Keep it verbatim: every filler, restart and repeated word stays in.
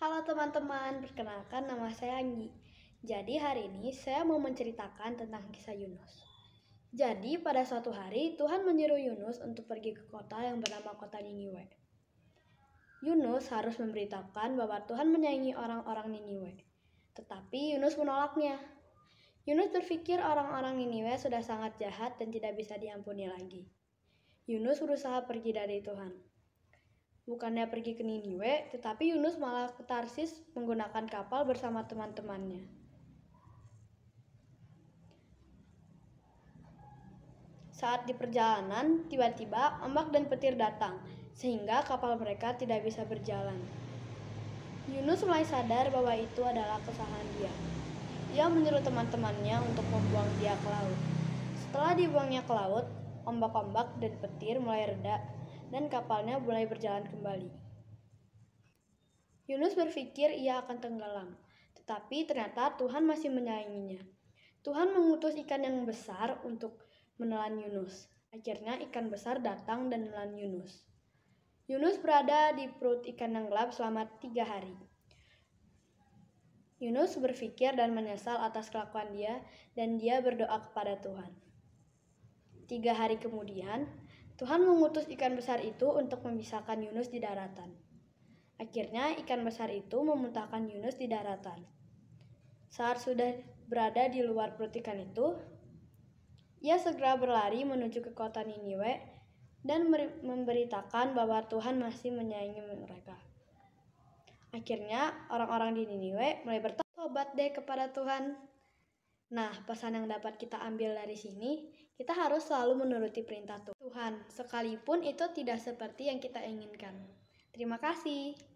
Halo teman-teman, perkenalkan nama saya Anggi. Jadi hari ini saya mau menceritakan tentang kisah Yunus. Jadi pada suatu hari Tuhan menyuruh Yunus untuk pergi ke kota yang bernama kota Niniwe. Yunus harus memberitakan bahwa Tuhan menyayangi orang-orang Niniwe. Tetapi Yunus menolaknya. Yunus berpikir orang-orang Niniwe sudah sangat jahat dan tidak bisa diampuni lagi. Yunus berusaha pergi dari Tuhan. Bukannya pergi ke Niniwe, tetapi Yunus malah ke Tarsis menggunakan kapal bersama teman-temannya. Saat di perjalanan, tiba-tiba ombak dan petir datang, sehingga kapal mereka tidak bisa berjalan. Yunus mulai sadar bahwa itu adalah kesalahan dia. Ia menyuruh teman-temannya untuk membuang dia ke laut. Setelah dibuangnya ke laut, ombak-ombak dan petir mulai reda, dan kapalnya mulai berjalan kembali. Yunus berpikir ia akan tenggelam, tetapi ternyata Tuhan masih menyayanginya. Tuhan mengutus ikan yang besar untuk menelan Yunus. Akhirnya ikan besar datang dan menelan Yunus. Yunus berada di perut ikan yang gelap selama tiga hari. Yunus berpikir dan menyesal atas kelakuan dia, dan dia berdoa kepada Tuhan. Tiga hari kemudian, Tuhan mengutus ikan besar itu untuk memisahkan Yunus di daratan. Akhirnya ikan besar itu memuntahkan Yunus di daratan. Saat sudah berada di luar perut ikan itu, ia segera berlari menuju ke kota Niniwe dan memberitakan bahwa Tuhan masih menyayangi mereka. Akhirnya orang-orang di Niniwe mulai bertobat deh kepada Tuhan. Nah, pesan yang dapat kita ambil dari sini, kita harus selalu menuruti perintah Tuhan, sekalipun itu tidak seperti yang kita inginkan. Terima kasih.